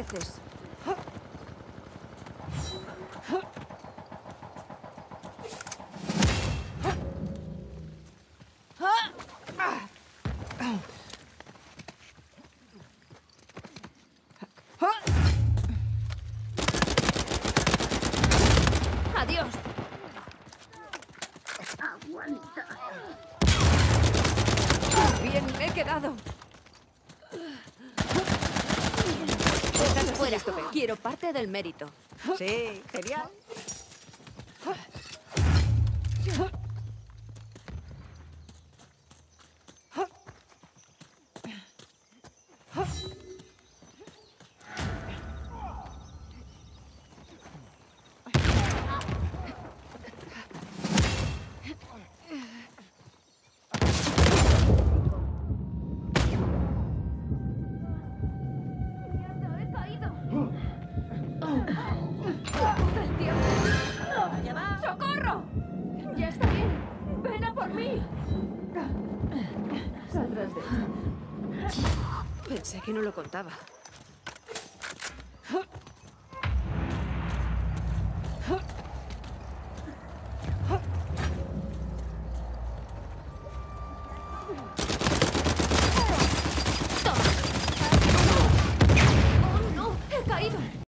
veces. ¡Adiós! Aguanta. Bien, me he quedado. Estás fuera. Quiero parte del mérito. Sí, genial. ¡He caído! Allá va. ¡Socorro! Ya está bien. Ven a por mí. Saldrás de ella. Pensé que no lo contaba.